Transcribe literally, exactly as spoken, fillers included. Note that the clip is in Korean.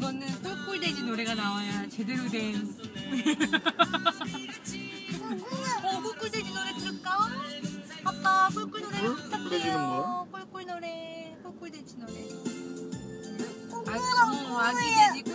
이거는 꿀꿀돼지 노래가 나와야 제대로 된. 어, 꿀꿀돼지 노래 들을까? 아빠 꿀꿀 노래 부탁해요. 꿀꿀 노래, 꿀꿀돼지 노래. 아, 어, 아기 돼지